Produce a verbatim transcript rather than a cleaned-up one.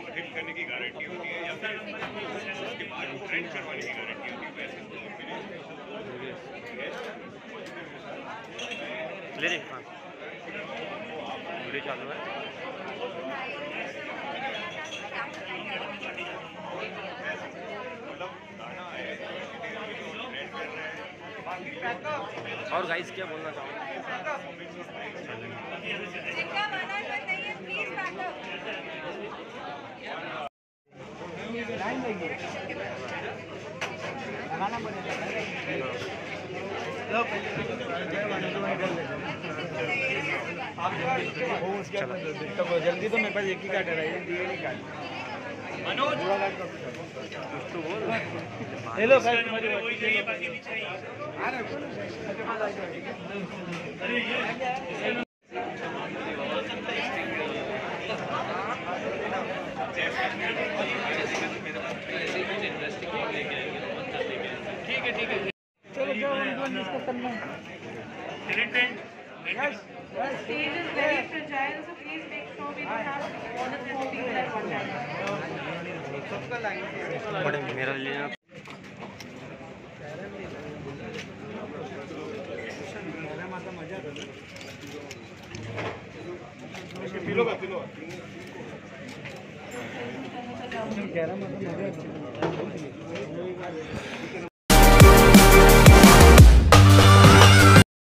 Hit करने की guarantee होती है या फिर उसके बाद ट्रेंड करवाने की गारंटी होती है। वैसे वीडियो चालू है। और गाइस क्या बोलना चाहूँगा? जल्दी तो मेरे पास एक ही काट है, मनोज तो बोल। हेलो भाई, तुम्हारी ठीक है ठीक है चलो जाओ डिस्कस करना है। Yes. Stage is very fragile, so please make sure we don't have all the thirty people at one time. बड़े मेरा लिए पिलो का पिलो ग्यारह मतलब